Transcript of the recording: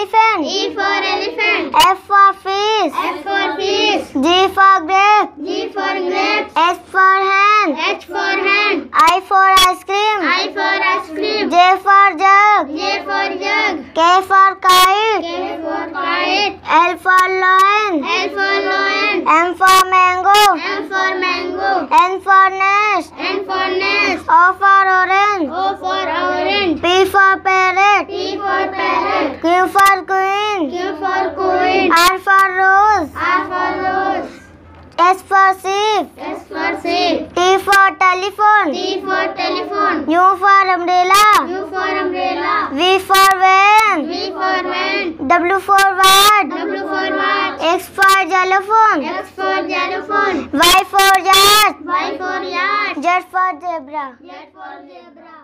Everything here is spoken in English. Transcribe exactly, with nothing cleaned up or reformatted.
elephant. E for elephant. F for fish. F for fish. G for grape. G for grapes. H for hen. H for hen. I for ice cream. I for ice cream. J for jug. J for jug. K for kite. K for kite. L for lion. L for lion. M for mango. M for mango. N for nest. N for nest. O for orange. O for orange. P for parrot. P for parrot. Q for queen. Q for queen. R for rose. R for rose. S for sheep. S for sheep. T for telephone. T for telephone. U for umbrella. U for umbrella. V for van. V for van. W for what? W for watch. X for xylophone. X for xylophone. Y for yacht. Y for yacht. Z for zebra. Z for zebra.